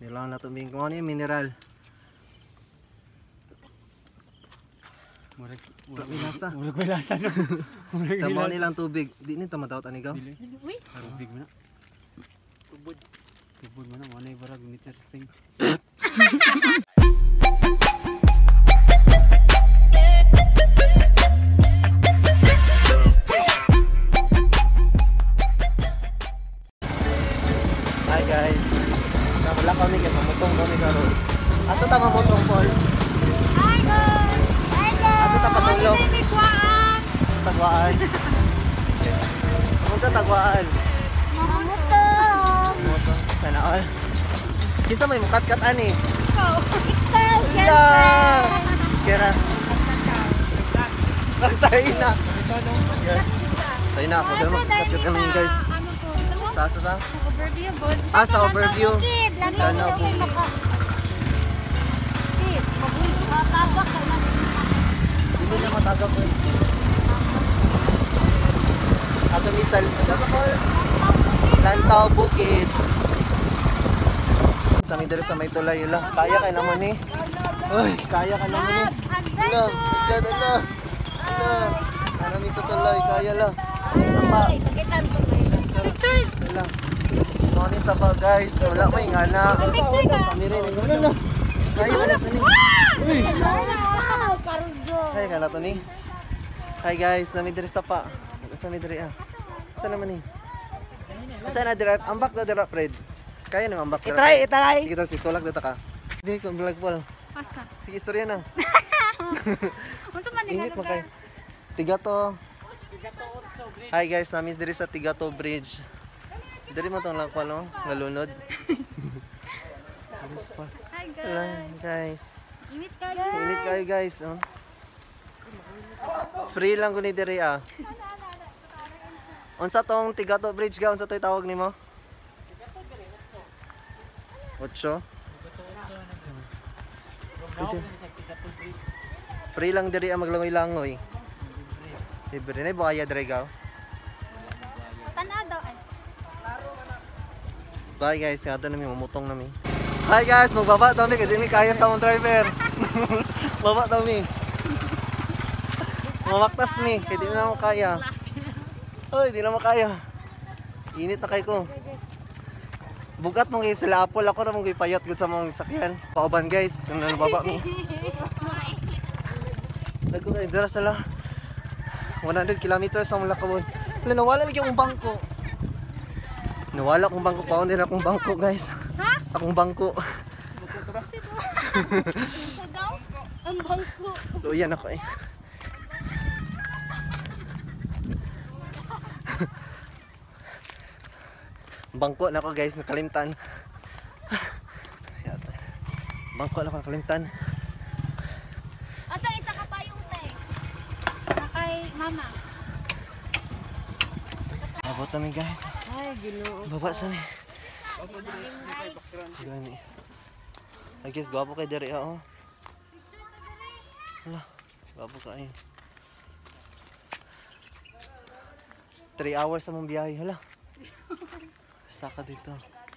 Nilang na tuming kung ano yung mineral. Murag may lasa no. Tama nilang tubig. Di ni tamatawat ani gaw. Uy. Tubig mo na. Tubod mo na mo na ibarag nature thing. Hi guys. Wala kami kay mamutong kami karon. Asa ta mamutong Paul? Hi guys. Hi guys. Asa ta patulog? Tagwaan. Unsa tagwaan? Mamutong. Motong sana all. Kisa may mukat-kat ani. Ikaw. Sila. Kira. Tayo na. Tayo na ako. Dahil mukat-kat kami guys. Ano to? Taas na. Overview bod. Ah, sa overview. Lanaw bukid. Matagak ka na. Dili na matagap ko. Ato misal. Ato ko. Lantaw Bukid. Sa may dere sa may tulay yun. Kaya ka naman ni. Uy, kaya ka naman ni. Ala, agad ala. Ala. Ano mi sa tulay, kaya la. Isa pa. Picture. Ala. Ano sa pa guys. Wala may ngana. Picture ka. Kami rin. Ala. Kaya ka na to ni. Uy. Wow, karugo. Kaya ka na to ni. Hi guys, nami dere sa pa. Sa may dere ah. Saan naman ni? Saan na dere? Ambak na dere, Fred. Kaya naman ambak. Itry. Sige daw, si tulak dito ka. Hindi ko vlog Paul. Asa? Sige, istorya na. Unsa man ni Init mo kay. Tigato. Hi guys, namis diri sa Tigato Bridge. Diri mo tong lakwal no, nalunod. Hi Hello guys. guys. Init kayo. Init kayo guys. Oh. Free lang ko ni diri ah. Unsa tong Tigato Bridge ga? Unsa to'y tawag nimo? 8. Free lang diri ang maglangoy-langoy. Libre na buhaya diri gaw. Tanaw daw ay. Bye guys, ngato nami mamutong nami. Hi guys, magbaba daw mi kay di mi kaya sa mong driver. Baba daw mi. Mamaktas mi kay di na mo kaya. Hoy, di na mo kaya. Init na kay ko. Bugat mong kay sila apple ako ra mong gipayat gud sa mong sakyan. Pauban guys, nang baba mi. Nagko kay dira sala. 100 kilometers sa mula kabon. Wala nawala lagi akong bangko. Nawala akong bangko, paon din akong bangko guys. Ha? Akong bangko. Sa daw? Ang bangko. Luyan ako eh. Bangko na ako guys, nakalimtan. Bangko na ako nakalimtan. Asa isa ka pa yung te? Kay mama. Abot kami guys. Ay, Ginoo. Baba sa mi. Guys. Gani. Ay guys, gwapo kay diri oh. Hala, gwapo ka eh. 3 hours sa mong biyahe, hala. Saka dito.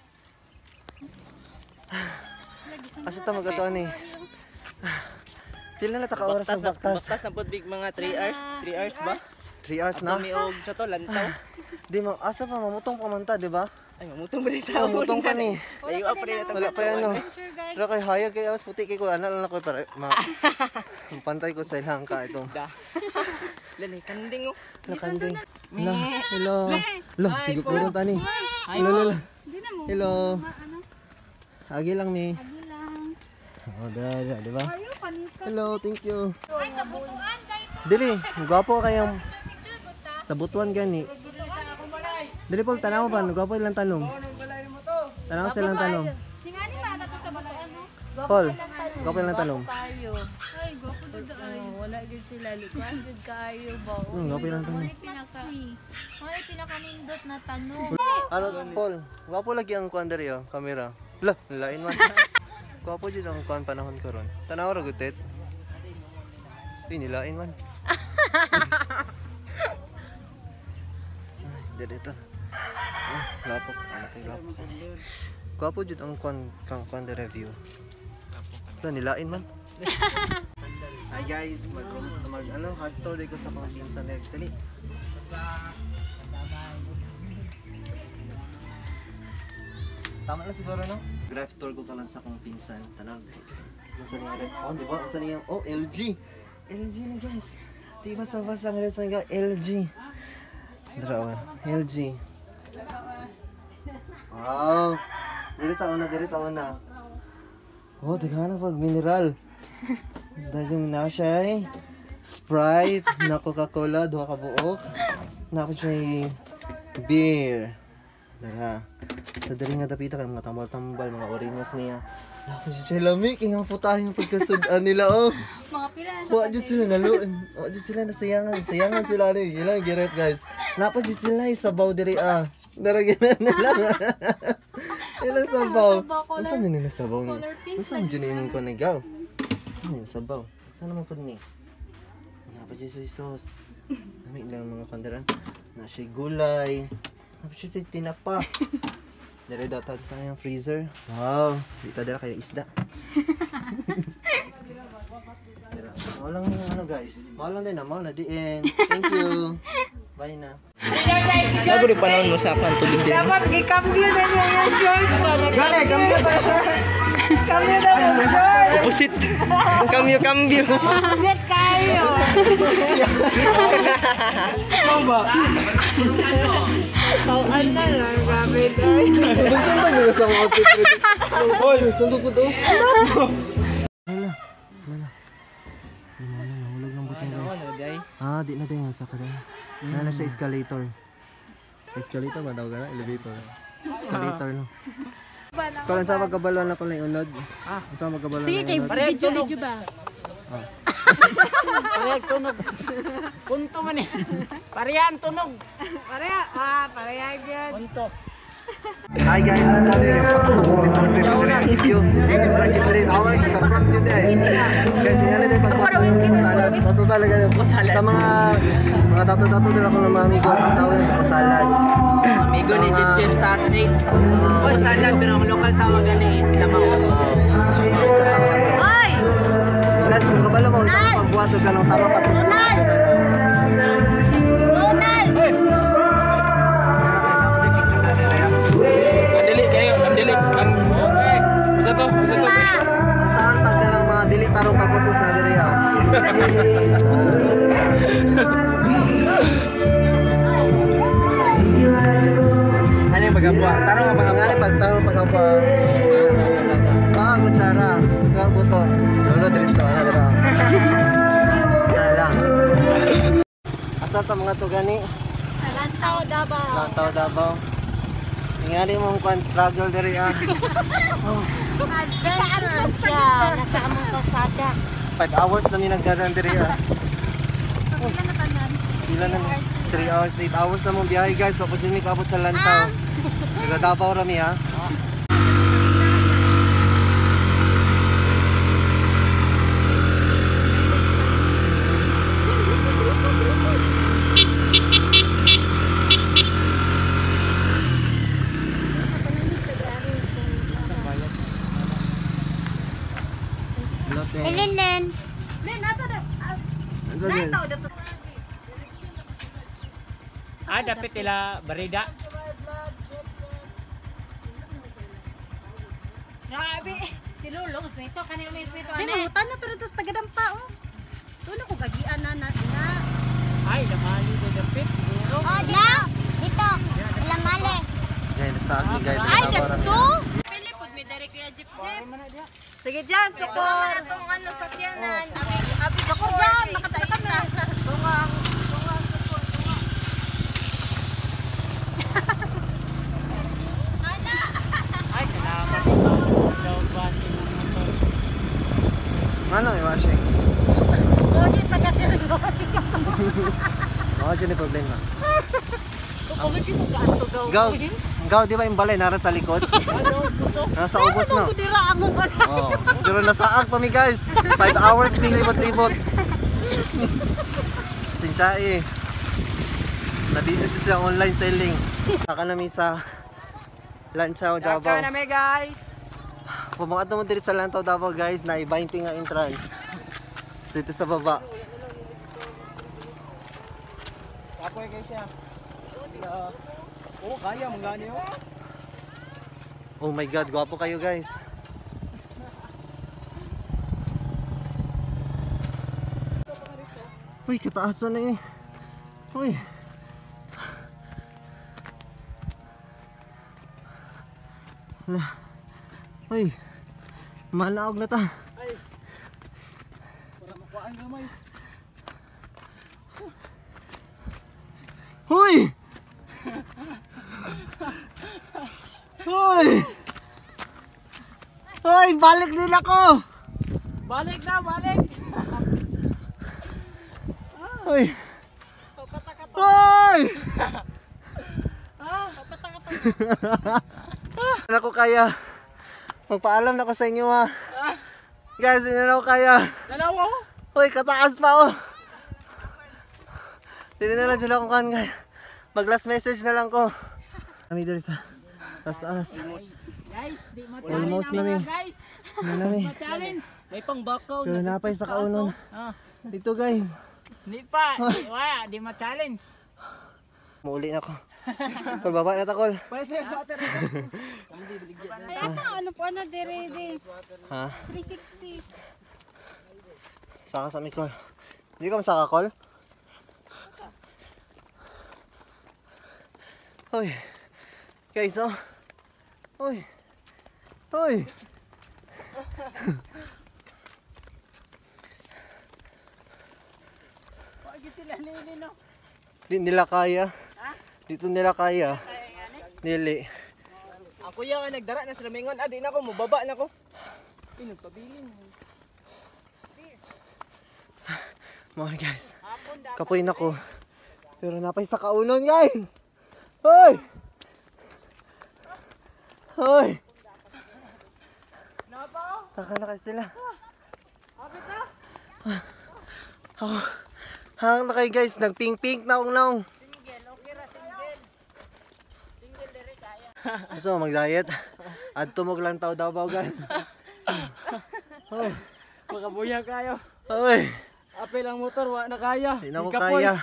Asa ta magato ni? Pila na ta ka oras sa baktas? Baktas na pod big mga 3 hours, 3 hours ba? 3 hours na. Kami og choto lantaw. Di mo asa pa mamutong pa man ta, di ba? Ay mamutong ba dito? Mamutong pa ni. Layo pa rin Wala pa ano. Picture guys. Pero kay hayag kay alas puti kay ko ana lang ako para pantay ko sa ilang ka itong. Da. Lani kanding oh. Nakanding. Hello. Hello, sige ko ron tani. Hello. Di na mo. Hello. Ano? Agi lang mi. Agi lang. Oh, da, di ba? Ayo panika. Hello, thank you. Ay, sa butuan kay ko. Dili, gwapo kayang Picture ko ta. sa butuan gani. Dili pol tanaw pa, gwapo ilang tanong. Tanaw sa ilang tanong. Singani pa ato sa butuan no? Paul, gwapo ilang tanong. Kayo. Ay, go ko dud ay. Wala gid sila likuan jud kayo ba. Gwapo ilang tanong. May pinakanindot na tanong. Ano, Paul? Gwapo lagi ang kuan diri oh, camera. Lah, lain man. Gwapo jud ang kuan panahon karon. Tanaw ra gutet. Nilain man. Ay, dito. Lapok, anak kay lapok. Kapo jud ang kwan the review. Wala nilain man. Hi guys, mag ano, hostel ko sa mga pinsan na dali. Tama na siguro no? Drive tour ko ka lang sa kong pinsan. Tanag. Unsa niya ref? Oh, di ba? Unsa niya? Oh, LG. LG na guys. Di ba sa basa ng sa LG. Dara LG. Wow. Dili sa una. Oh, tigana pag mineral. Dagang na siya eh. Sprite, na Coca-Cola, duha ka buok. Na siya beer. Dara. Sa dali nga dapita kay mga tambal-tambal, mga orinos niya. Naku siya lamig, ang putahin pagkasudan nila oh. Mga pila na Wa jud sila naluon. Wa jud sila nasayangan. Sayangan sila ni. Ilang giret guys. Napa jud sila sabaw diri ah. Daragyan na lang. Ilang sabaw. Unsa man ni sabaw ni? Unsa man jud imong kanigaw? Ano sabaw? Sana man pud ni. Napa jud sa sauce. Nami lang mga kandaran. Na siya gulay. Napa siya tinapa. Dere data sa yung freezer. Wow, dito dira kayo isda. Maulang yung ano guys. Maulang din na, mau na diin. Thank you. Bye na. Bago rin panahon mo sa akin, tubig din. dapat gikambyo na niya yung short. Gani, kambyo ba siya? Kambyo na yung short. Opposite. Kambyo. Zet kayo. Pauan na lang, grabe daw. Sundog nyo sa mga outfit ready. Oy, sundog po to. Wala. Nahulog ng butong guys. Ah, di na din yung sa kada. Na sa escalator. Escalator ba daw gana? Elevator. Escalator no. Kung sa magkabalon ako lang unod. Sa magkabalon lang unod. Video ba? Parehag tunog. Punto man eh. Parehan tunog. Parehag yan. Punto. Hi guys, I'm Padre. Celebrate the review. Wala kita rin. Ako ay sa front yun eh. Guys, yan na din pagpasok yung pasalan. Pasok talaga yung pasalan. Sa mga tato-tato din ako ng mga amigo. Ang tawag ng pasalan. Amigo ni Jim sa States. Pasalan, pero ang local tawagan ni is lamang. Sa tawag. Ay! Guys, kung kabalo mo, sa pagbuhat o ganong tama pagpusos. Ang saan pagka ng mga dili tarong pagpusos na diri ah. Ano yung magagawa? Tarong ang Ang pag tarong pagkapa. Kutsara, kang buton. Lolo diretso na dira. Yan lang. Asa ta mga to gani? Sa Lantaw, Davao. Lantaw Davao. Tingali mong kwan struggle diri ah. Adventure siya. Nasa among kalsada. 5 hours na mi nagdadan diri ah. Pila na 3 hours, 8 hours na mong biyahe guys. So pag mi kaabot sa Lantaw. Taga Davao rami ha. Len. Nasa na? Lantaw, dapat. Dapat nila barida. Grabe. Si Lolo, swito. Kanina may swito. Di mo na to dito sa tagadampa oh. Tuno ko gagian na natin na. Ay, lamali na dapat. Oh, dito. Lamale. Yan sa akin guys. Ay, gato. Pilipod, may dari kuya Jeep. Sige dyan, sukor. Itong ano, sakyanan. Abi, Sukor dyan, makatala ka na. Tungang. Ay, salamat. Daw ba si motor? Ano yung washing? Lagi, taga-tirin mo. Baka dyan yung problema. Kumiti mo gato gaw. Gaw, di ba yung balay nara sa likod? Nasa ubos na. Dira ang mga. Oh, pero nasaak pa mi guys. 5 hours mi libot-libot. Sinsya eh. Na-busy siya online selling. Saka na mi sa Lantaw Daka Davao. na may guys. Pumunta mo dito sa Lantaw Davao guys, na 20 nga entrance. So ito sa baba. Ako guys siya. Oh, kaya mangani oh. Oh my god, gwapo kayo guys. Uy, kataasan na eh. Uy. Hala. Uy. Malaog na ta. Ay. Para makuhaan gamay. Uy! Uy! Uy, balik din ako! Balik na, balik. Uy! Uy! Ano ko kaya? Magpaalam na ko sa inyo ha. Guys, hindi na ako kaya. Dalawa. Uy, kataas pa oh. Hindi na lang dyan ako kan. Mag last message na lang ko. Kami dali sa taas. Guys, di mo Almost na mi. guys. Ano na mi. Challenge. May pangbakaw Pero napay sa kaunon. Ah, Dito guys. di pa. Wala, di mo challenge. Muuli na ako. Kol, baba na takol. Pwede sa water. Ay, asa ano po na dire di. Ha? 360. Saka sa mikol. Hindi ka masaka kol? Hoy. Guys, oh. Hoy. Hoy. Pagi sila nilino. Di nila kaya. Dito nila kaya. Dili. Ang kuya nga nagdara na sa lamingon. Di na ako, mababa na ako. Pinagpabilin. Mga guys. Kapoy na ko. Pero napay sa kaunon guys. Hoy. Hoy. Taka na kayo sila. Ako. Hang na kayo guys. Nagping-pink na akong naong. So mag-diet. At tumog lang tao daw guys. Oh. Makabuya kayo. Hoy. Apel ang motor, wa na kaya. Di na ko kaya.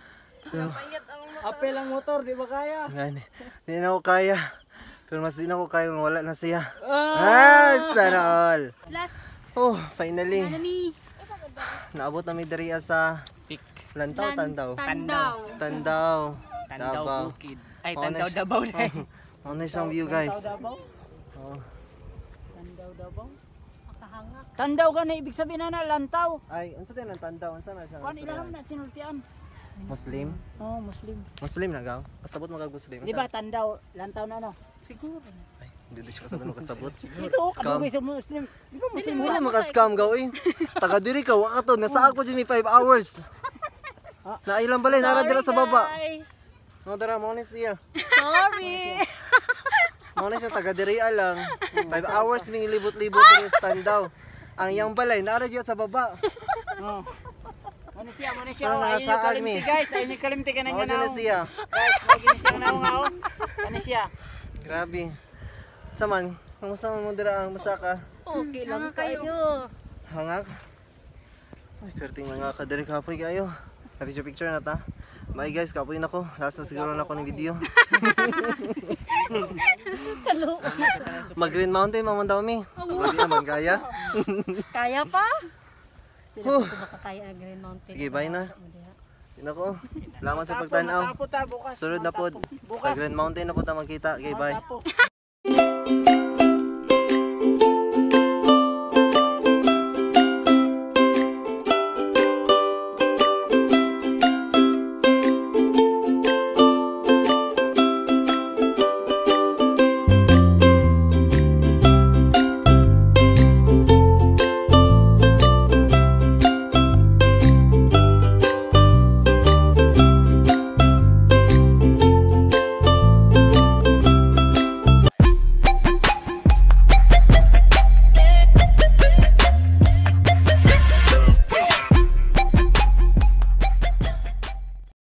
Apel ang motor, di ba kaya? Gani. Di na ko kaya. Pero mas di na ko kaya kung wala na siya. Sana all. Last Oh, finally. nami. Naabot na mi diriya sa Pick. Lantaw, Tandaw. Tandaw. Tandaw. Tandaw Davao. Bukid. Ay, Honest. Tandaw Davao na. Ano isang view guys? Davao? Oh. Tandaw Davao? Makahangak. Tandaw ka na ibig sabihin na lantaw. Ay, unsa din ang Tandaw? Unsa na siya? Kuan ilang na sinultian. Muslim? Oh, Muslim. Muslim na gaw? Kasabot mo kag Muslim. Di ba tandaw, lantaw na no? Siguro. Ay, hindi siya kasabot mo kasabot. Ito, Scam. kadugay sa Muslim. Di ba Muslim? Wala maka-scam gaw eh. Taga diri ka, wa ka to. Nasaak po dyan 5 hours. Na ilang balay, nara dira sa baba. Guys. No, dara mo ni siya. Sorry. Mo ni siya taga diri lang. 5 hours ming libot-libot diri sa Tandaw. Ang yang balay nara diya sa baba. Oh. Ano siya, ano siya. Parang Ayun yung nasaan, kalimti mi. guys. Ayun yung kalimti ka na Mo niya na na. siya. Guys, lagi ni siya na nga oh. Ano siya? Grabe. Saman, kamusta mo dira ang masaka? Okay lang kayo. Hangak. Ay, perting nga ka diri kapoy kayo. Picture na ta. Bye guys, kapoy na ko. Last na siguro na ko ng video. Mag Green Mountain mamon daw mi. Lagi naman kaya. Kaya pa? Huh. Hindi ko makakaya ang Green Mountain. Sige, bye na. Yun ako. Salamat sa pagtanaw. Tapo ta bukas. Sunod na po. Sa Green Mountain na po ta magkita. Okay, bye. Tapo.